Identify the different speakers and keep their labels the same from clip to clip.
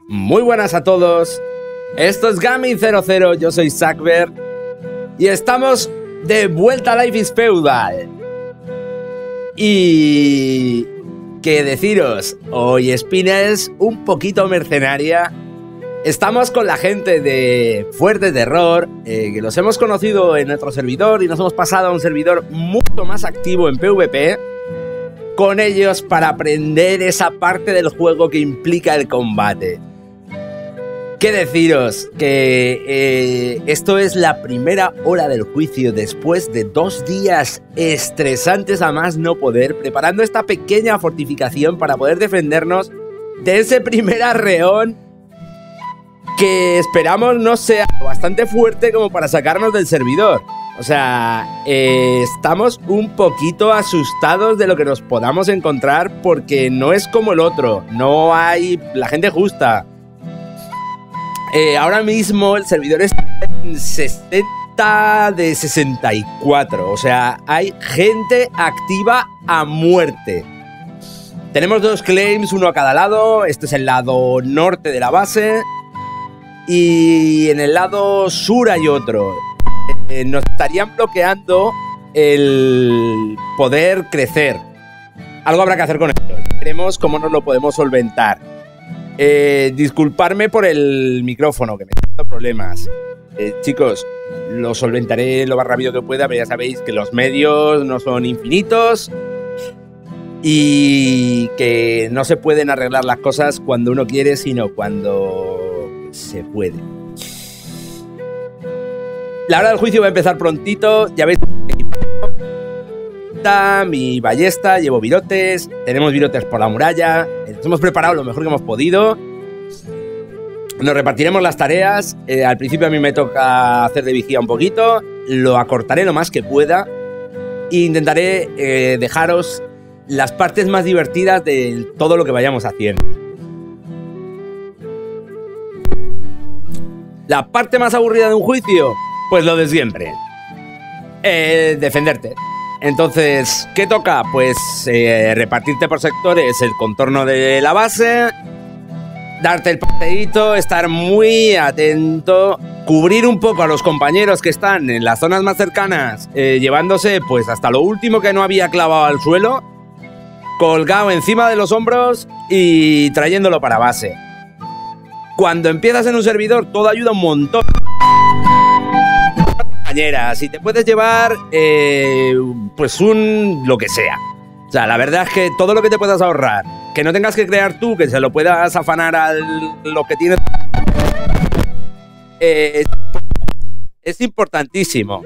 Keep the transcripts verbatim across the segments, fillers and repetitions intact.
Speaker 1: Muy buenas a todos, esto es Gaming cero cero, yo soy Sackber y estamos de vuelta a Life is Feudal. Y... qué deciros, hoy Espina es un poquito mercenaria. Estamos con la gente de Fuerte Terror, eh, que los hemos conocido en nuestro servidor y nos hemos pasado a un servidor mucho más activo en PvP con ellos para aprender esa parte del juego que implica el combate. ¿Qué deciros? Que eh, esto es la primera hora del juicio después de dos días estresantes a más no poder, preparando esta pequeña fortificación para poder defendernos de ese primer arreón que esperamos no sea bastante fuerte como para sacarnos del servidor. O sea, eh, estamos un poquito asustados de lo que nos podamos encontrar porque no es como el otro, no hay la gente justa. Eh, ahora mismo el servidor está en sesenta de sesenta y cuatro, o sea, hay gente activa a muerte. Tenemos dos claims, uno a cada lado. Este es el lado norte de la base y en el lado sur hay otro. Eh, nos estarían bloqueando el poder crecer. Algo habrá que hacer con ello. Veremos cómo nos lo podemos solventar. Eh, disculparme por el micrófono, que me está dando problemas. Eh, chicos, lo solventaré lo más rápido que pueda, pero ya sabéis que los medios no son infinitos y que no se pueden arreglar las cosas cuando uno quiere, sino cuando se puede. La hora del juicio va a empezar prontito. Ya veis, mi ballesta, llevo virotes, tenemos virotes por la muralla, nos hemos preparado lo mejor que hemos podido. Nos repartiremos las tareas. Eh, al principio a mí me toca hacer de vigía un poquito, lo acortaré lo más que pueda e intentaré eh, dejaros las partes más divertidas de todo lo que vayamos haciendo. La parte más aburrida de un juicio, pues lo de siempre, eh, defenderte. Entonces, ¿qué toca? Pues eh, repartirte por sectores el contorno de la base, darte el paseíto, estar muy atento, cubrir un poco a los compañeros que están en las zonas más cercanas, eh, llevándose pues hasta lo último que no había clavado al suelo, colgado encima de los hombros y trayéndolo para base. Cuando empiezas en un servidor, todo ayuda un montón. Si te puedes llevar, eh, pues un... lo que sea. O sea, la verdad es que todo lo que te puedas ahorrar, que no tengas que crear tú, que se lo puedas afanar a lo que tienes, eh, es importantísimo.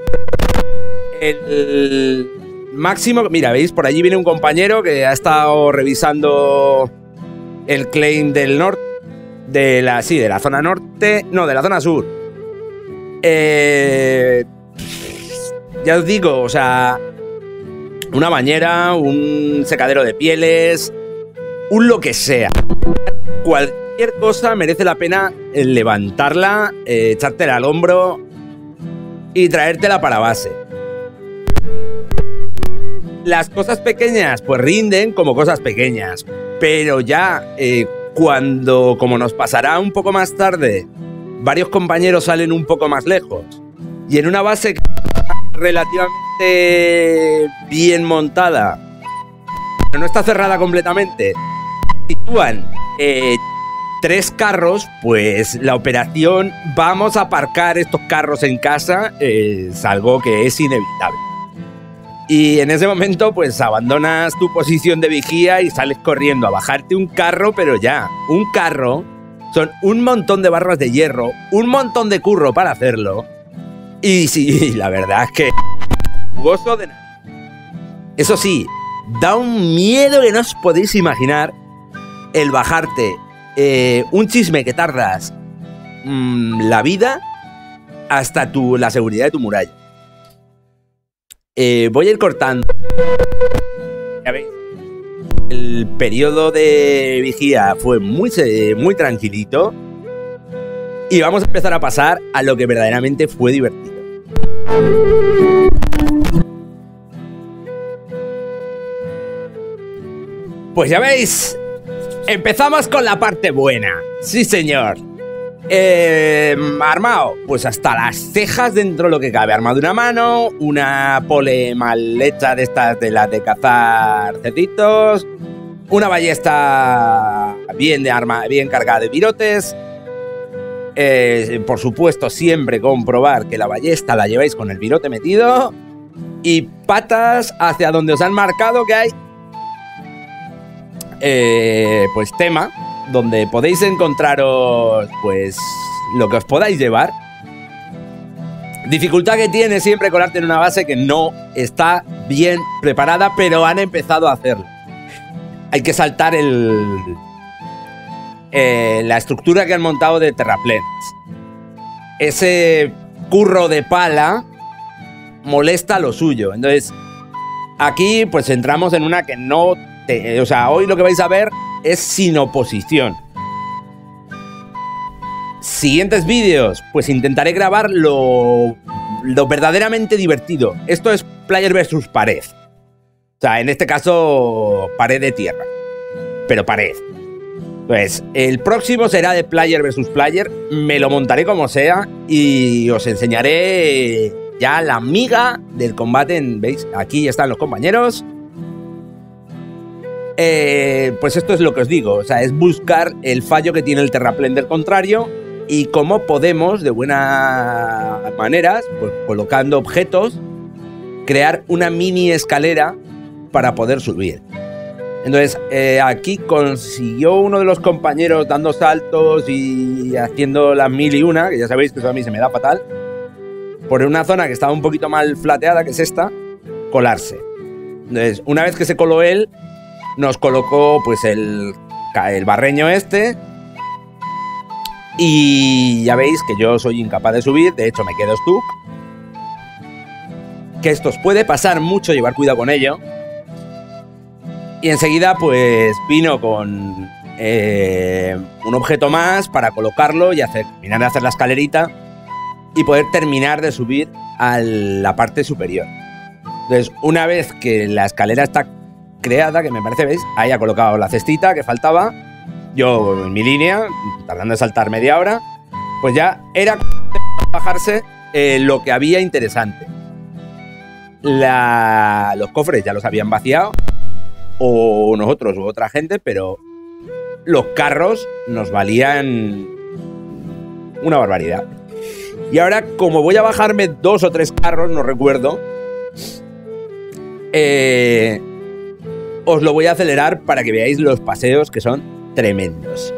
Speaker 1: El máximo... Mira, ¿veis? Por allí viene un compañero que ha estado revisando el claim del norte, de la... sí, de la zona norte, no, de la zona sur. Eh... Ya os digo, o sea, una bañera, un secadero de pieles, un lo que sea. Cualquier cosa merece la pena levantarla, eh, echártela al hombro y traértela para base. Las cosas pequeñas pues rinden como cosas pequeñas, pero ya eh, cuando, como nos pasará un poco más tarde, varios compañeros salen un poco más lejos y en una base que relativamente bien montada, pero no está cerrada completamente, sitúan eh, tres carros, pues la operación vamos a aparcar estos carros en casa eh, es algo que es inevitable. Y en ese momento pues abandonas tu posición de vigía y sales corriendo a bajarte un carro, pero ya, un carro son un montón de barras de hierro, un montón de curro para hacerlo. Y sí, la verdad es que jugoso de nada. Eso sí, da un miedo que no os podéis imaginar el bajarte eh, un chisme que tardas mmm, la vida hasta tu, la seguridad de tu muralla. Eh, voy a ir cortando. Ya veis, el periodo de vigía fue muy, muy tranquilito. Y vamos a empezar a pasar a lo que verdaderamente fue divertido. Pues ya veis, Empezamos con la parte buena. Sí, señor. Eh, armado, pues hasta las cejas dentro de lo que cabe. Armadura a mano, una pole mal hecha de estas de las de cazar cerditos, una ballesta bien de arma, bien cargada de virotes. Eh, por supuesto, siempre comprobar que la ballesta la lleváis con el virote metido. Y patas hacia donde os han marcado que hay eh, pues tema, donde podéis encontraros pues lo que os podáis llevar. Dificultad que tiene siempre colarte en una base que no está bien preparada, pero han empezado a hacerlo. Hay que saltar el eh, la estructura que han montado de terraplenes. Ese curro de pala molesta lo suyo. Entonces, aquí pues entramos en una que no... Te, o sea, hoy lo que vais a ver es sin oposición. Siguientes vídeos, pues intentaré grabar lo, lo verdaderamente divertido. Esto es player versus pared. O sea, en este caso, pared de tierra. Pero pared. Pues el próximo será de player versus player. Me lo montaré como sea y os enseñaré ya la miga del combate. En, ¿veis? Aquí están los compañeros. Eh, pues esto es lo que os digo. O sea, es buscar el fallo que tiene el terraplén del contrario y cómo podemos, de buena manera, pues colocando objetos, crear una mini escalera para poder subir. Entonces, eh, aquí consiguió uno de los compañeros dando saltos y haciendo las mil y una, que ya sabéis que eso a mí se me da fatal, por una zona que estaba un poquito mal flateada, que es esta, colarse. Entonces, una vez que se coló él, nos colocó pues el, el barreño este, y ya veis que yo soy incapaz de subir, de hecho me quedo stuck. Que esto os puede pasar mucho, llevar cuidado con ello. Y enseguida pues vino con eh, un objeto más para colocarlo y hacer, terminar de hacer la escalerita y poder terminar de subir a la parte superior. Entonces, una vez que la escalera está creada, que me parece, ¿veis? Ahí ha colocado la cestita que faltaba. Yo en mi línea, tardando de saltar media hora, pues ya era bajarse eh, lo que había interesante. La, los cofres ya los habían vaciado, o nosotros u otra gente, pero los carros nos valían una barbaridad. Y ahora, como voy a bajarme dos o tres carros, no recuerdo, eh, os lo voy a acelerar para que veáis los paseos que son tremendos.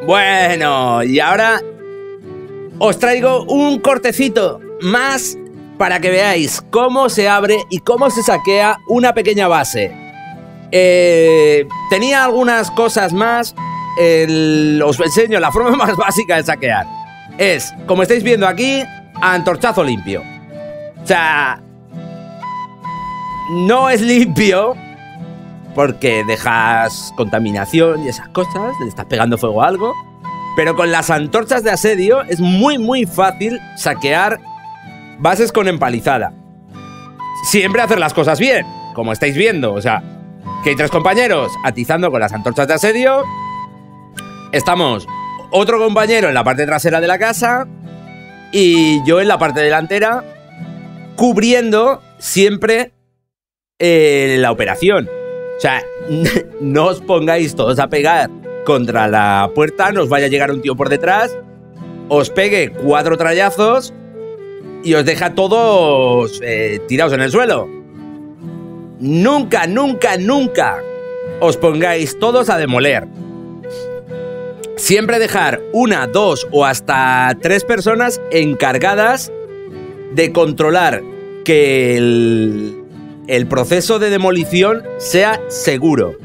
Speaker 1: Bueno, y ahora os traigo un cortecito más para que veáis cómo se abre y cómo se saquea una pequeña base. Eh, tenía algunas cosas más. El, os enseño la forma más básica de saquear. Es, como estáis viendo aquí, antorchazo limpio. O sea, no es limpio porque dejas contaminación y esas cosas, le estás pegando fuego a algo. Pero con las antorchas de asedio es muy muy fácil saquear bases con empalizada. Siempre hacer las cosas bien, como estáis viendo. O sea, que hay tres compañeros atizando con las antorchas de asedio. Estamos otro compañero en la parte trasera de la casa y yo en la parte delantera, cubriendo siempre eh, la operación. O sea, no os pongáis todos a pegar contra la puerta, nos vaya a llegar un tío por detrás, os pegue cuatro trallazos y os deja todos eh, tirados en el suelo. Nunca, nunca, nunca os pongáis todos a demoler. Siempre dejar una, dos o hasta tres personas encargadas de controlar que el, el proceso de demolición sea seguro.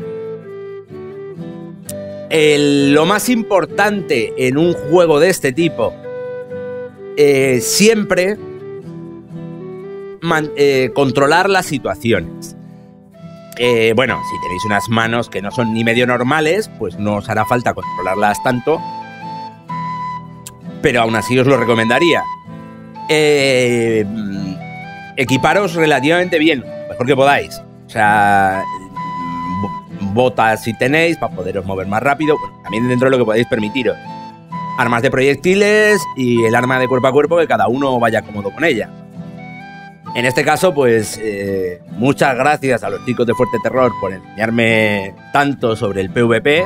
Speaker 1: El, lo más importante en un juego de este tipo, eh, siempre man, eh, controlar las situaciones. Eh, bueno, si tenéis unas manos que no son ni medio normales, pues no os hará falta controlarlas tanto, pero aún así os lo recomendaría. Eh, equiparos relativamente bien, mejor que podáis. O sea, botas si tenéis para poderos mover más rápido, bueno, también dentro de lo que podéis permitiros. Armas de proyectiles y el arma de cuerpo a cuerpo, que cada uno vaya cómodo con ella. En este caso, pues, eh, muchas gracias a los chicos de Fuerte Terror por enseñarme tanto sobre el PvP.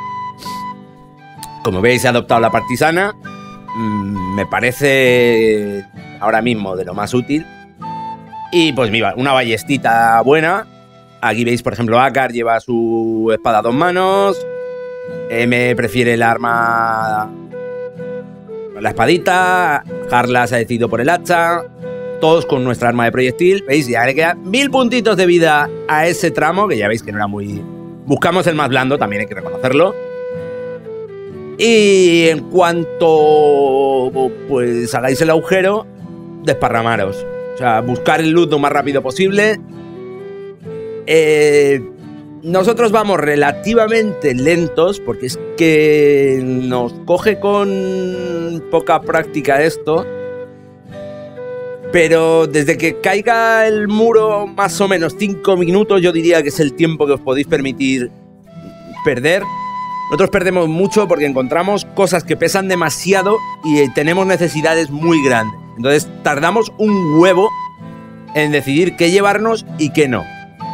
Speaker 1: Como veis, he adoptado la partisana. Mm, me parece ahora mismo de lo más útil. Y pues mira, una ballestita buena. Aquí veis, por ejemplo, Akar lleva su espada a dos manos. M prefiere el arma, la espadita. Harla se ha decidido por el hacha. Todos con nuestra arma de proyectil. ¿Veis? Ya le quedan mil puntitos de vida a ese tramo, que ya veis que no era muy... Buscamos el más blando, también hay que reconocerlo. Y en cuanto pues hagáis el agujero, desparramaros. O sea, buscar el loot lo más rápido posible. Eh, nosotros vamos relativamente lentos, porque es que nos coge con poca práctica esto. Pero desde que caiga el muro, más o menos cinco minutos, yo diría que es el tiempo que os podéis permitir perder. Nosotros perdemos mucho porque encontramos cosas que pesan demasiado y tenemos necesidades muy grandes. Entonces tardamos un huevo en decidir qué llevarnos y qué no.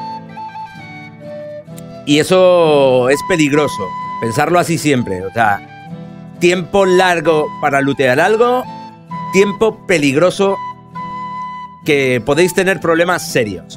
Speaker 1: Y eso es peligroso, pensarlo así siempre. O sea, tiempo largo para lootear algo, tiempo peligroso que podéis tener problemas serios.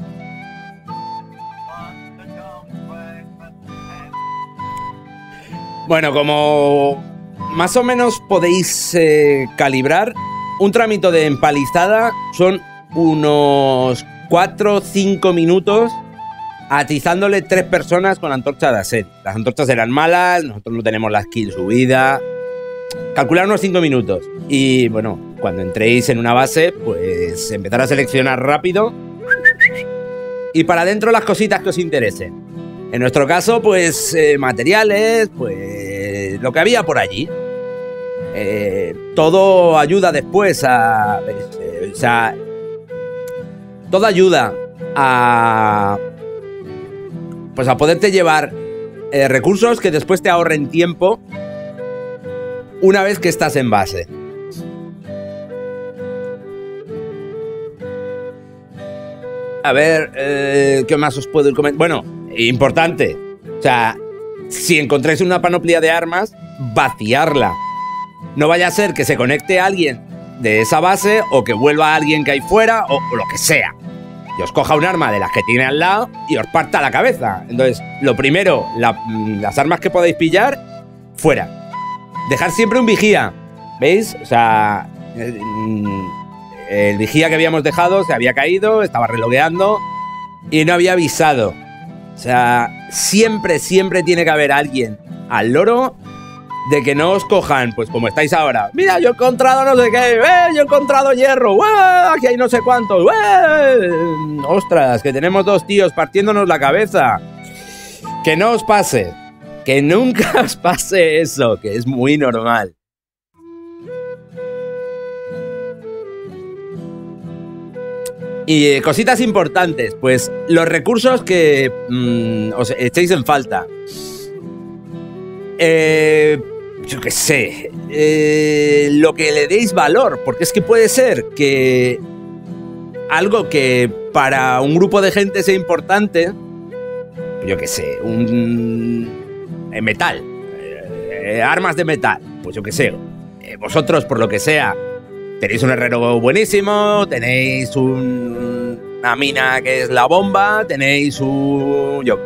Speaker 1: Bueno, como más o menos podéis eh, calibrar, un tramito de empalizada son unos cuatro o cinco minutos atizándole tres personas con antorcha de asedio. Las antorchas eran malas, nosotros no tenemos la skill subida. Calcular unos cinco minutos. Y bueno, cuando entréis en una base, pues empezar a seleccionar rápido. Y para adentro las cositas que os interesen. En nuestro caso, pues eh, materiales, pues lo que había por allí. Eh, todo ayuda después a... Eh, o sea, todo ayuda a... Pues a poderte llevar eh, recursos que después te ahorren tiempo una vez que estás en base. A ver, eh, ¿qué más os puedo ir comentando? Bueno, importante. O sea, si encontráis una panoplia de armas, vaciarla. No vaya a ser que se conecte alguien de esa base o que vuelva alguien que hay fuera o, o lo que sea. Y os coja un arma de las que tiene al lado y os parta la cabeza. Entonces, lo primero, la, las armas que podáis pillar, fuera. dejar siempre un vigía, ¿veis? O sea, el, el vigía que habíamos dejado se había caído, estaba relogueando y no había avisado. O sea, siempre, siempre tiene que haber alguien al loro de que no os cojan, pues como estáis ahora. Mira, yo he encontrado no sé qué, ¡eh! Yo he encontrado hierro, ¡eh! Aquí hay no sé cuántos, ¡eh! Ostras, que tenemos dos tíos partiéndonos la cabeza. Que no os pase, que nunca os pase eso, que es muy normal. Y eh, cositas importantes, pues los recursos que mmm, os echéis en falta. Eh, yo qué sé, eh, lo que le deis valor, porque es que puede ser que algo que para un grupo de gente sea importante, yo qué sé, un eh, metal, eh, armas de metal, pues yo qué sé, eh, vosotros por lo que sea tenéis un herrero buenísimo, tenéis un, una mina que es la bomba, tenéis un, yo,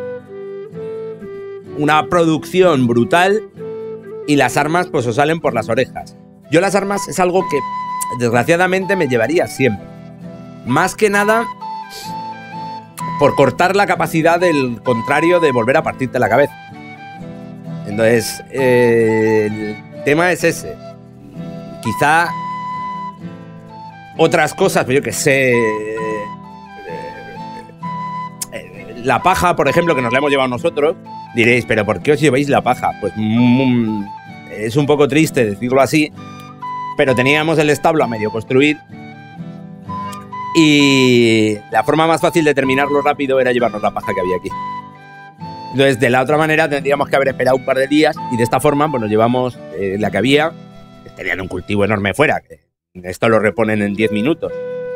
Speaker 1: una producción brutal y las armas pues os salen por las orejas. Yo las armas es algo que desgraciadamente me llevaría siempre. Más que nada por cortar la capacidad del contrario de volver a partirte la cabeza. Entonces, eh, el tema es ese. Quizá otras cosas, pues yo que sé, la paja, por ejemplo, que nos la hemos llevado nosotros, diréis, ¿pero por qué os lleváis la paja? Pues mm, es un poco triste decirlo así, pero teníamos el establo a medio construir y la forma más fácil de terminarlo rápido era llevarnos la paja que había aquí. Entonces, de la otra manera, tendríamos que haber esperado un par de días y de esta forma pues nos llevamos eh, la que había. Tenían un cultivo enorme fuera, que esto lo reponen en diez minutos.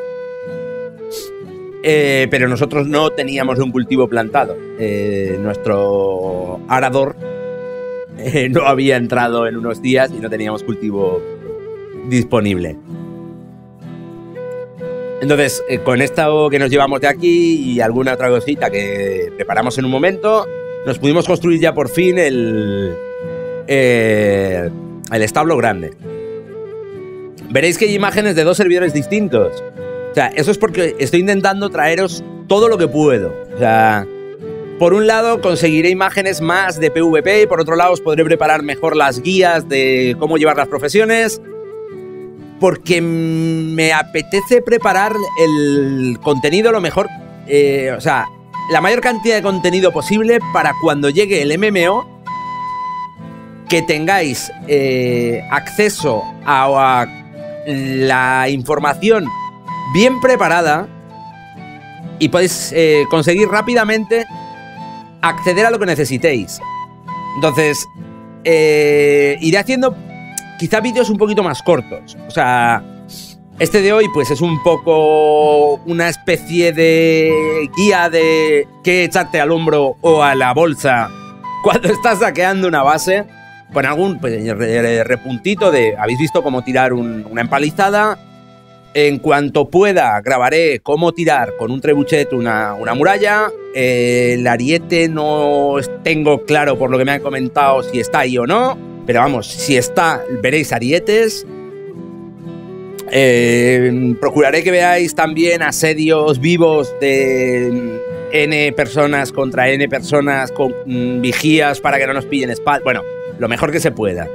Speaker 1: Eh, pero nosotros no teníamos un cultivo plantado. Eh, nuestro arador eh, no había entrado en unos días y no teníamos cultivo disponible. Entonces, eh, con esto que nos llevamos de aquí y alguna otra cosita que preparamos en un momento, nos pudimos construir ya por fin el, eh, el establo grande. Veréis que hay imágenes de dos servidores distintos. O sea, eso es porque estoy intentando traeros todo lo que puedo. O sea, por un lado conseguiré imágenes más de PvP y por otro lado os podré preparar mejor las guías de cómo llevar las profesiones. Porque me apetece preparar el contenido lo mejor, eh, o sea, la mayor cantidad de contenido posible para cuando llegue el M M O que tengáis eh, acceso a, a la información bien preparada y podéis eh, conseguir rápidamente acceder a lo que necesitéis. Entonces, eh, iré haciendo quizá vídeos un poquito más cortos. O sea, este de hoy pues es un poco una especie de guía de qué echarte al hombro o a la bolsa cuando estás saqueando una base, con algún pues, repuntito de, habéis visto cómo tirar un, una empalizada. En cuanto pueda grabaré cómo tirar con un trebuchet una, una muralla. Eh, el ariete no tengo claro por lo que me han comentado si está ahí o no, pero vamos, si está veréis arietes. Eh, procuraré que veáis también asedios vivos de N personas contra N personas con mm, vigías para que no nos pillen espalda. Bueno, lo mejor que se pueda.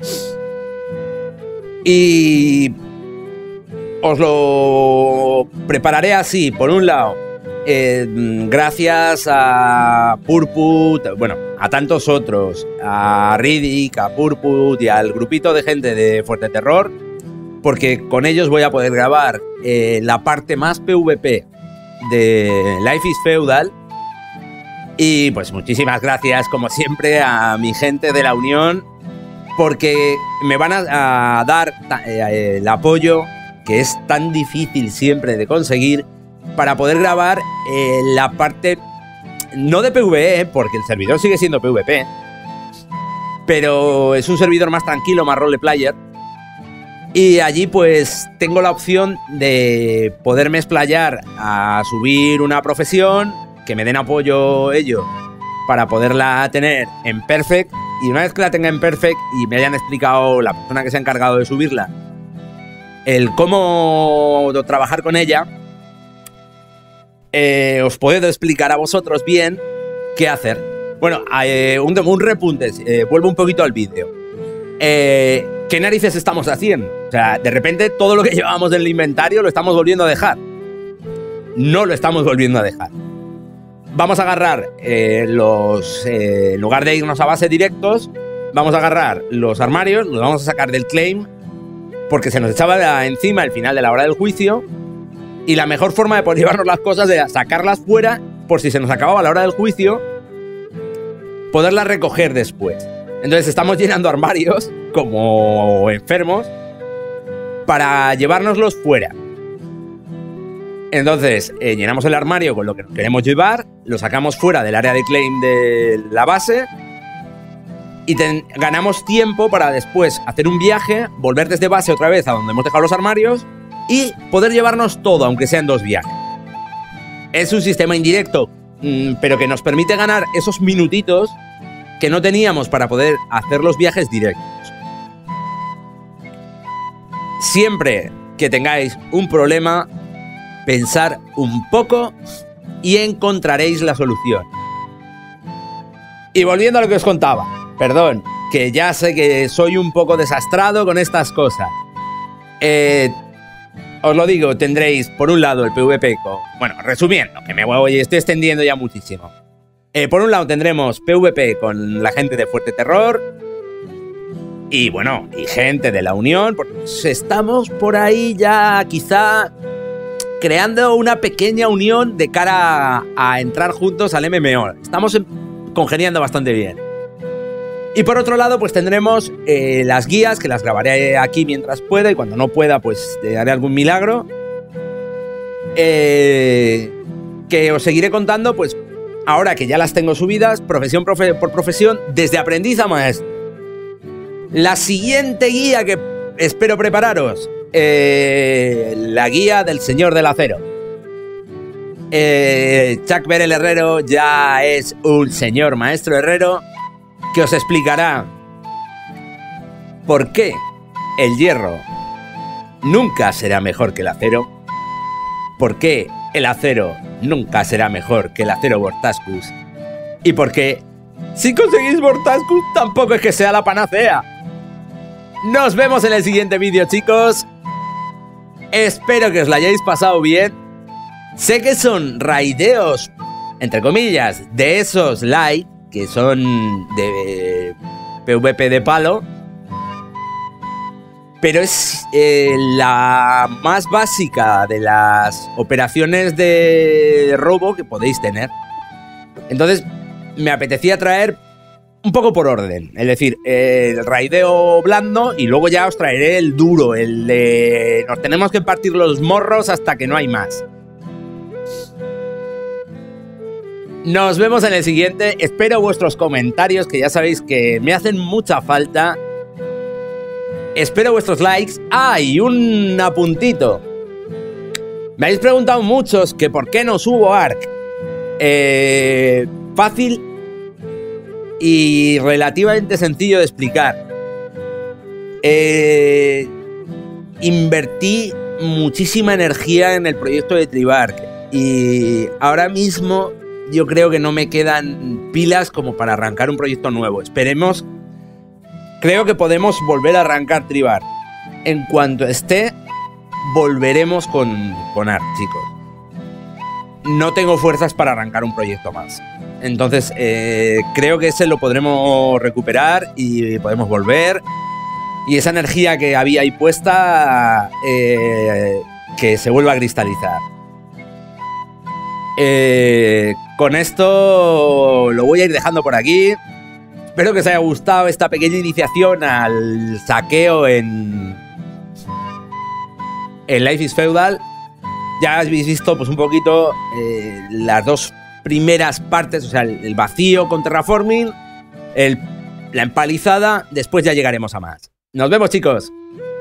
Speaker 1: Y os lo prepararé así, por un lado, eh, gracias a Purput, bueno, a tantos otros, a Riddick, a Purput y al grupito de gente de Fuerte Terror, porque con ellos voy a poder grabar eh, la parte más PvP de Life is Feudal. Y pues muchísimas gracias, como siempre, a mi gente de la Unión, porque me van a, a dar eh, el apoyo que es tan difícil siempre de conseguir para poder grabar eh, la parte, no de PvE, porque el servidor sigue siendo PvP, pero es un servidor más tranquilo, más roleplayer, y allí pues tengo la opción de poderme explayar a subir una profesión, que me den apoyo ellos para poderla tener en perfect y una vez que la tenga en perfect y me hayan explicado la persona que se ha encargado de subirla el cómo trabajar con ella, eh, os puedo explicar a vosotros bien qué hacer. Bueno, eh, un, un repunte, eh, vuelvo un poquito al vídeo. Eh, ¿Qué narices estamos haciendo? O sea, de repente todo lo que llevábamos en el inventario lo estamos volviendo a dejar. No lo estamos volviendo a dejar. Vamos a agarrar eh, los... Eh, en lugar de irnos a base directos, vamos a agarrar los armarios, los vamos a sacar del claim, porque se nos echaba encima el final de la hora del juicio, y la mejor forma de poder llevarnos las cosas era sacarlas fuera, por si se nos acababa la hora del juicio, poderlas recoger después. Entonces estamos llenando armarios como enfermos para llevárnoslos fuera. Entonces eh, llenamos el armario con lo que nos queremos llevar, lo sacamos fuera del área de claim de la base y ten, ganamos tiempo para después hacer un viaje, volver desde base otra vez a donde hemos dejado los armarios y poder llevarnos todo, aunque sean dos viajes. Es un sistema indirecto, mmm, pero que nos permite ganar esos minutitos que no teníamos para poder hacer los viajes directos. Siempre que tengáis un problema, pensar un poco y encontraréis la solución. Y volviendo a lo que os contaba, perdón, que ya sé que soy un poco desastrado con estas cosas. Eh, os lo digo, tendréis por un lado el PvP con... Bueno, resumiendo, que me voy, estoy extendiendo ya muchísimo. Eh, por un lado tendremos PvP con la gente de Fuerte Terror y bueno, y gente de la Unión, porque estamos por ahí ya quizá creando una pequeña unión de cara a, a entrar juntos al M M O. Estamos en, congeniando bastante bien. Y por otro lado, pues tendremos eh, las guías, que las grabaré aquí mientras pueda, y cuando no pueda, pues haré algún milagro. Eh, que os seguiré contando, pues, ahora que ya las tengo subidas, profesión profe por profesión, desde aprendiz a maestro. La siguiente guía que espero prepararos, eh, la guía del Señor del Acero. Eh, Chuck Ver el Herrero ya es un señor maestro herrero que os explicará por qué el hierro nunca será mejor que el acero, por qué el acero nunca será mejor que el acero Vortascus y por qué, si conseguís Vortascus, tampoco es que sea la panacea. Nos vemos en el siguiente vídeo, chicos. Espero que os lo hayáis pasado bien. Sé que son raideos, entre comillas, de esos light, que son de PvP de palo, pero es eh, la más básica de las operaciones de robo que podéis tener. Entonces me apetecía traer un poco por orden, es decir, eh, el raideo blando, y luego ya os traeré el duro, el de nos tenemos que partir los morros hasta que no hay más. Nos vemos en el siguiente. Espero vuestros comentarios, que ya sabéis que me hacen mucha falta. Espero vuestros likes. ¡Ah! Y un apuntito. Me habéis preguntado muchos que por qué no subo Ark. Eh, fácil y relativamente sencillo de explicar. Eh, invertí muchísima energía en el proyecto de Tribark y ahora mismo yo creo que no me quedan pilas como para arrancar un proyecto nuevo. Esperemos. Creo que podemos volver a arrancar Tribark. En cuanto esté, volveremos con, con Ark, chicos. No tengo fuerzas para arrancar un proyecto más. Entonces, eh, creo que ese lo podremos recuperar y podemos volver. Y esa energía que había ahí puesta, eh, que se vuelva a cristalizar. Eh, con esto lo voy a ir dejando por aquí. Espero que os haya gustado esta pequeña iniciación al saqueo en, en Life is Feudal. Ya habéis visto pues un poquito eh, las dos primeras partes, o sea, el, el vacío con terraforming, el, la empalizada. Después ya llegaremos a más. Nos vemos, chicos.